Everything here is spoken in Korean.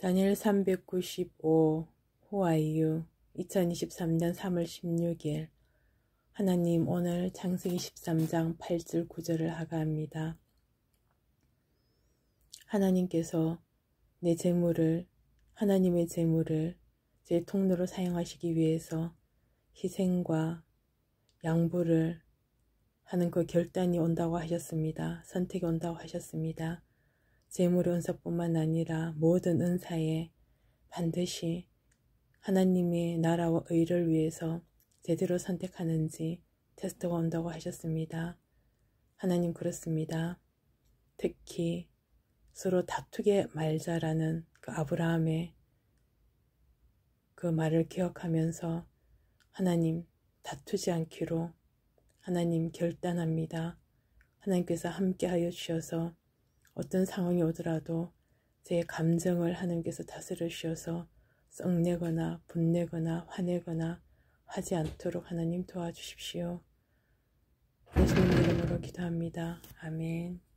다니엘 395 Who are you? 2023년 3월 16일 하나님, 오늘 창세기 13장 8절 9절을 하가합니다. 하나님께서 내 재물을, 하나님의 재물을 제 통로로 사용하시기 위해서 희생과 양보를 하는 그 결단이 온다고 하셨습니다. 선택이 온다고 하셨습니다. 재물의 은사뿐만 아니라 모든 은사에 반드시 하나님의 나라와 의를 위해서 제대로 선택하는지 테스트가 온다고 하셨습니다. 하나님, 그렇습니다. 특히 서로 다투게 말자라는 그 아브라함의 그 말을 기억하면서 하나님, 다투지 않기로 하나님 결단합니다. 하나님께서 함께하여 주셔서 어떤 상황이 오더라도 제 감정을 하나님께서 다스려 주셔서 썩내거나 분내거나 화내거나 하지 않도록 하나님 도와주십시오. 예수님 이름으로 기도합니다. 아멘.